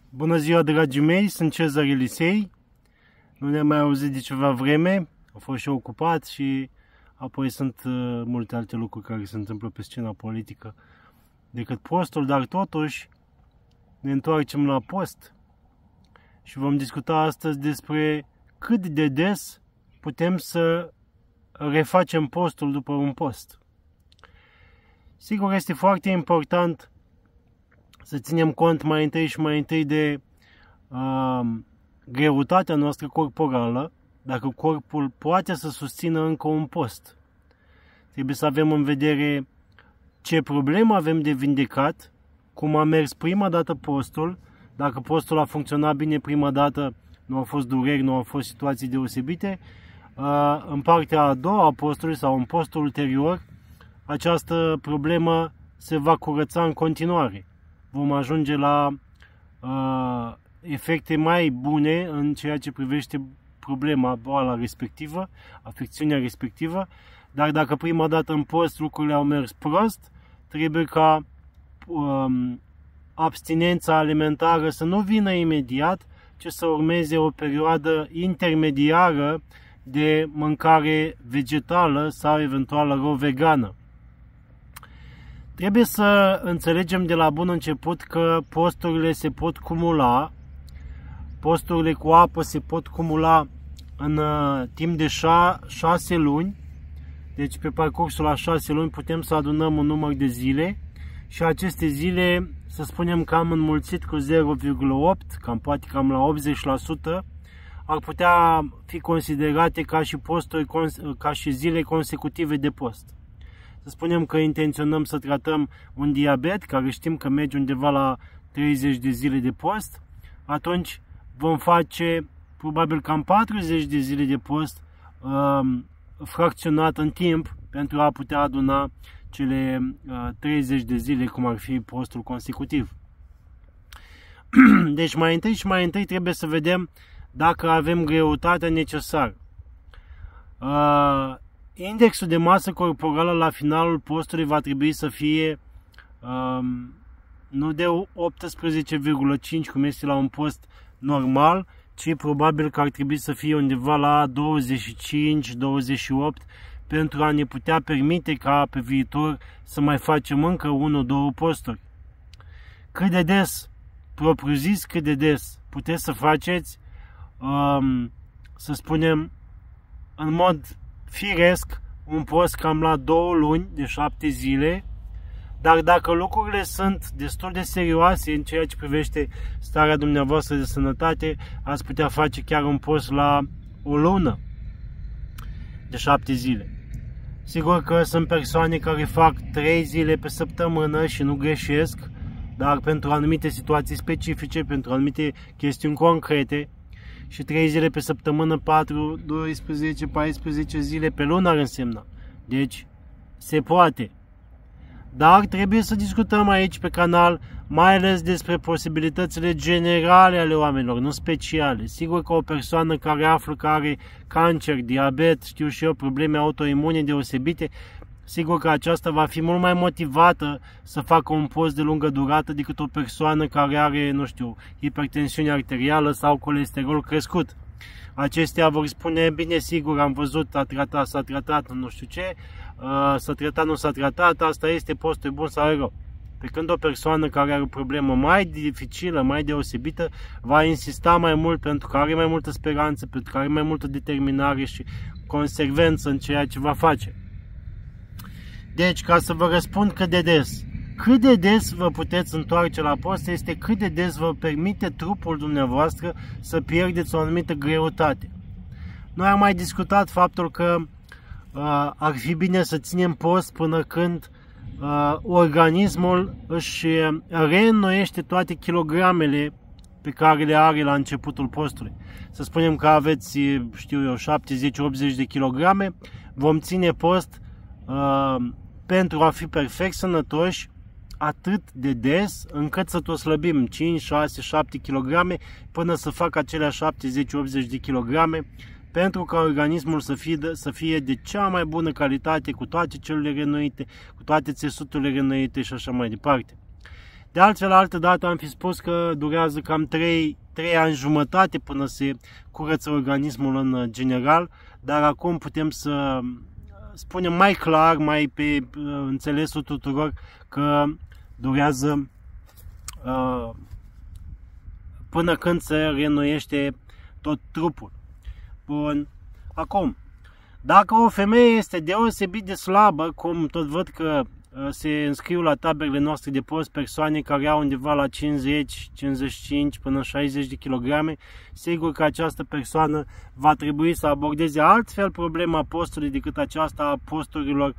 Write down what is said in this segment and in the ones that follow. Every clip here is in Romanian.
Bună ziua, dragii mei, sunt Cezar Elisei. Nu ne-am mai auzit de ceva vreme, am fost și eu ocupat și apoi sunt multe alte lucruri care se întâmplă pe scena politică decât postul, dar totuși ne întoarcem la post și vom discuta astăzi despre cât de des putem să refacem postul după un post. Sigur, este foarte important să ținem cont mai întâi de greutatea noastră corporală, dacă corpul poate să susțină încă un post. Trebuie să avem în vedere ce problemă avem de vindecat, cum a mers prima dată postul, dacă postul a funcționat bine prima dată, nu au fost dureri, nu au fost situații deosebite. În partea a doua a postului sau în postul ulterior, această problemă se va curăța în continuare. Vom ajunge la efecte mai bune în ceea ce privește problema, boala respectivă, afecțiunea respectivă, dar dacă prima dată în post lucrurile au mers prost, trebuie ca abstinența alimentară să nu vină imediat, ci să urmeze o perioadă intermediară de mâncare vegetală sau eventual vegană. Trebuie să înțelegem de la bun început că posturile se pot cumula, posturile cu apă se pot cumula în timp de 6 luni, deci pe parcursul a 6 luni putem să adunăm un număr de zile și aceste zile, să spunem că am înmulțit cu 0,8, poate cam la 80%, ar putea fi considerate ca și posturi, ca și zile consecutive de post. Să spunem că intenționăm să tratăm un diabet, care știm că merge undeva la 30 de zile de post, atunci vom face probabil cam 40 de zile de post fracționat în timp pentru a putea aduna cele 30 de zile cum ar fi postul consecutiv. Deci mai întâi trebuie să vedem dacă avem greutatea necesară. Indexul de masă corporală la finalul postului va trebui să fie nu de 18,5 cum este la un post normal, ci probabil că ar trebui să fie undeva la 25-28 pentru a ne putea permite ca pe viitor să mai facem încă 1-2 posturi. Cât de des, propriu zis, cât de des puteți să faceți, să spunem, în mod firesc, un post cam la 2 luni de 7 zile, dar dacă lucrurile sunt destul de serioase în ceea ce privește starea dumneavoastră de sănătate, ați putea face chiar un post la o lună de 7 zile. Sigur că sunt persoane care fac 3 zile pe săptămână și nu greșesc, dar pentru anumite situații specifice, pentru anumite chestiuni concrete, și 3 zile pe săptămână, 4, 12, 14 zile pe lună ar însemna. Deci, se poate. Dar trebuie să discutăm aici pe canal mai ales despre posibilitățile generale ale oamenilor, nu speciale. Sigur că o persoană care află că are cancer, diabet, știu și eu, probleme autoimune deosebite, sigur că aceasta va fi mult mai motivată să facă un post de lungă durată decât o persoană care are, nu știu, hipertensiune arterială sau colesterol crescut. Acestea vor spune, bine, sigur, am văzut, s-a tratat, nu știu ce, s-a tratat, nu s-a tratat, asta este, postul bun sau rău. Pe când o persoană care are o problemă mai dificilă, mai deosebită, va insista mai mult pentru că are mai multă speranță, pentru că are mai multă determinare și consecvență în ceea ce va face. Deci, ca să vă răspund cât de des vă puteți întoarce la post, este cât de des vă permite trupul dumneavoastră să pierdeți o anumită greutate. Noi am mai discutat faptul că ar fi bine să ținem post până când organismul își reînnoiește toate kilogramele pe care le are la începutul postului. Să spunem că aveți, știu eu, 70-80 de kilograme, vom ține post pentru a fi perfect sănătoși atât de des încât să tot slăbim 5, 6, 7 kg până să facă acelea 70-80 de kg, pentru ca organismul să fie de cea mai bună calitate, cu toate celulele reînnoite, cu toate țesuturile reînnoite și așa mai departe. De altfel, altă dată am fi spus că durează cam 3 ani jumătate până se curăță organismul în general, dar acum putem să spunem mai clar, mai pe înțelesul tuturor că durează până când se reînnoiește tot trupul. Bun. Acum, dacă o femeie este deosebit de slabă, cum tot văd că se înscriu la taberele noastre de post persoane care au undeva la 50, 55 până 60 de kilograme, sigur că această persoană va trebui să abordeze altfel problema postului decât aceasta a posturilor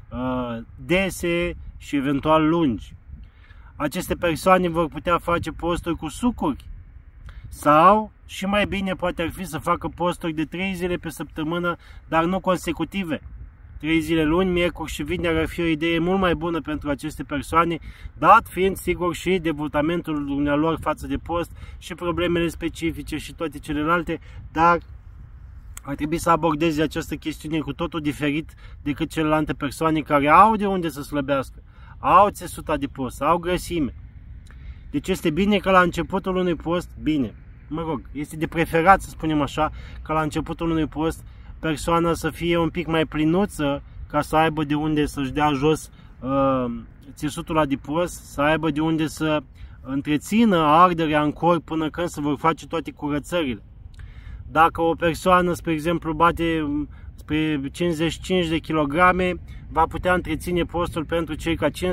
dese și eventual lungi. Aceste persoane vor putea face posturi cu sucuri sau, și mai bine, poate ar fi să facă posturi de 3 zile pe săptămână, dar nu consecutive. 3 zile luni, miercuri și vineri ar fi o idee mult mai bună pentru aceste persoane, dat fiind sigur și devotamentul dumnealor față de post și problemele specifice și toate celelalte, dar ar trebui să abordeze această chestiune cu totul diferit decât celelalte persoane care au de unde să slăbească, au țesuta de post, au grăsime. Deci este bine că la începutul unui post, este de preferat, să spunem așa, că la începutul unui post persoana să fie un pic mai plinuță, ca să aibă de unde să-și dea jos țesutul adipos, să aibă de unde să întrețină arderea în corp până când se vor face toate curățările. Dacă o persoană, spre exemplu, bate spre 55 de kilograme, va putea întreține postul pentru circa 15-20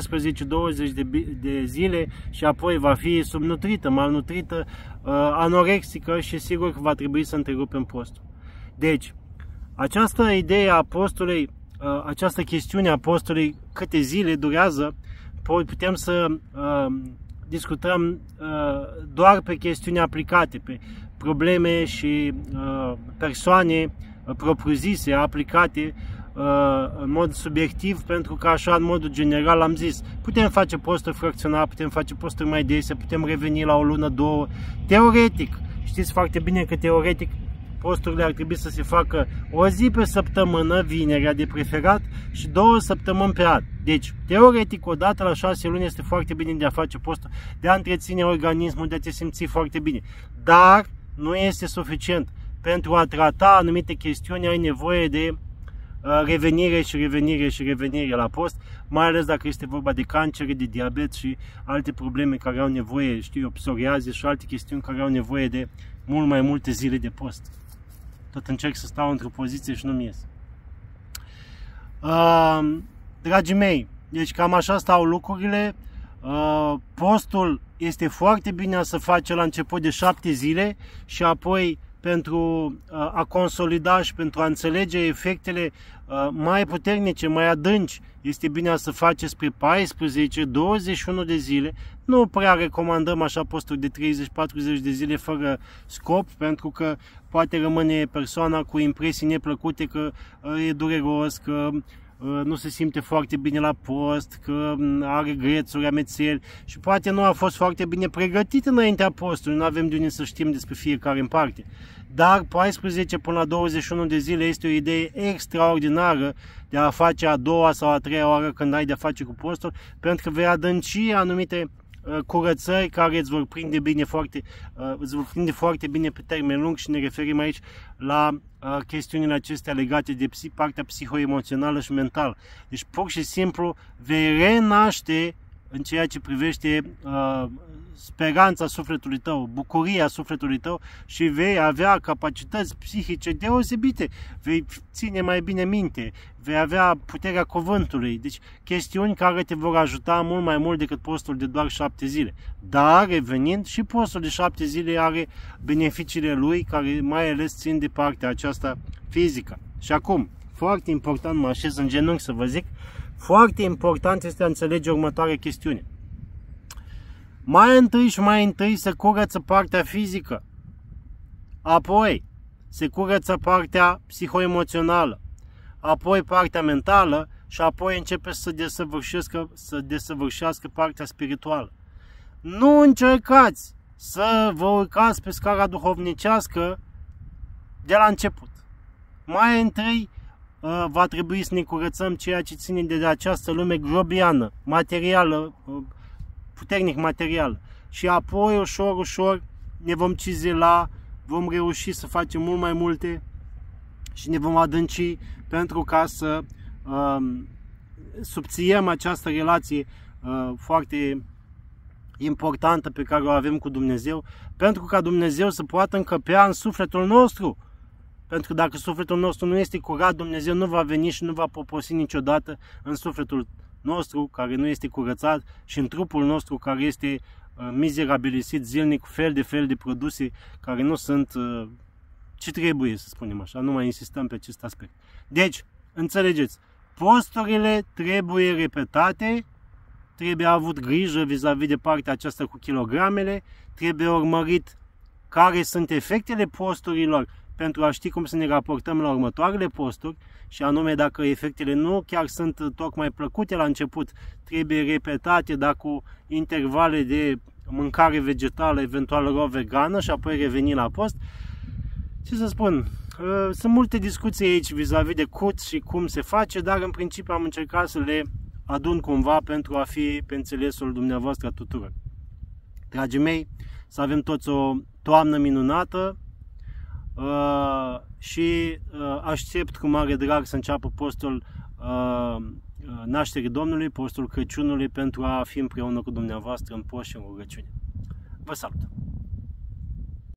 de zile și apoi va fi subnutrită, malnutrită, anorexică și sigur că va trebui să întrerupem postul. Deci, această idee a postului, această chestiune a postului, câte zile durează, putem să discutăm doar pe chestiuni aplicate, pe probleme și persoane propriu-zise, aplicate în mod subiectiv, pentru că așa, în modul general, am zis, putem face posturi fracționate, putem face posturi mai dese, putem reveni la o lună, două, teoretic. Știți foarte bine că teoretic posturile ar trebui să se facă o zi pe săptămână, vinerea de preferat, și 2 săptămâni pe an. Deci, teoretic, o dată la 6 luni este foarte bine de a face posturi, de a întreține organismul, de a te simți foarte bine. Dar nu este suficient. Pentru a trata anumite chestiuni ai nevoie de revenire și revenire și revenire la post, mai ales dacă este vorba de cancere, de diabet și alte probleme care au nevoie, psoriaze și alte chestiuni care au nevoie de mult mai multe zile de post. Tot încerc să stau într-o poziție și nu-mi ies. Dragii mei, deci cam așa stau lucrurile. Postul este foarte bine să face la început de 7 zile și apoi pentru a consolida și pentru a înțelege efectele mai puternice, mai adânci, este bine să face spre 14-21 de zile. Nu prea recomandăm așa posturi de 30-40 de zile fără scop, pentru că poate rămâne persoana cu impresii neplăcute că e dureros, că nu se simte foarte bine la post, că are grețuri, amețeli și poate nu a fost foarte bine pregătit înaintea postului, nu avem de unde să știm despre fiecare în parte. Dar 14 până la 21 de zile este o idee extraordinară de a face a doua sau a treia oară când ai de a face cu postul, pentru că vei adânci anumite curățări care îți vor prinde foarte bine pe termen lung și ne referim aici la chestiunile acestea legate de partea psihoemoțională și mentală. Deci pur și simplu vei renaște în ceea ce privește speranța sufletului tău, bucuria sufletului tău și vei avea capacități psihice deosebite, vei ține mai bine minte, vei avea puterea cuvântului, deci chestiuni care te vor ajuta mult mai mult decât postul de doar 7 zile. Dar, revenind, și postul de 7 zile are beneficiile lui, care mai ales țin de partea aceasta fizică. Și acum, foarte important, mă așez în genunchi să vă zic, foarte important este a înțelege următoarea chestiune. Mai întâi se curăță partea fizică, apoi se curăță partea psihoemoțională, apoi partea mentală și apoi începe să desăvârșească partea spirituală. Nu încercați să vă urcați pe scara duhovnicească de la început. Mai întâi va trebui să ne curățăm ceea ce ține de această lume grobiană, materială, puternic material. Și apoi, ușor, ușor, ne vom cizela, vom reuși să facem mult mai multe și ne vom adânci pentru ca să subțiem această relație foarte importantă pe care o avem cu Dumnezeu, pentru ca Dumnezeu să poată încăpea în sufletul nostru. Pentru că dacă sufletul nostru nu este curat, Dumnezeu nu va veni și nu va poposi niciodată în sufletul nostru care nu este curățat și în trupul nostru care este mizerabilisit zilnic cu fel de produse care nu sunt ce trebuie, să spunem așa. Nu mai insistăm pe acest aspect. Deci, înțelegeți, posturile trebuie repetate, trebuie avut grijă vis-a-vis de partea aceasta cu kilogramele, trebuie urmărit care sunt efectele posturilor pentru a ști cum să ne raportăm la următoarele posturi și anume dacă efectele nu chiar sunt tocmai plăcute la început, trebuie repetate, dar cu intervale de mâncare vegetală, eventual ro vegană și apoi reveni la post. Ce să spun, sunt multe discuții aici vis-a-vis de cât și cum se face, dar în principiu am încercat să le adun cumva pentru a fi pe înțelesul dumneavoastră tuturor. Dragii mei, să avem toți o toamnă minunată și aștept cu mare drag să înceapă postul nașterii Domnului, postul Crăciunului, pentru a fi împreună cu dumneavoastră în post și în rugăciune. Vă salut!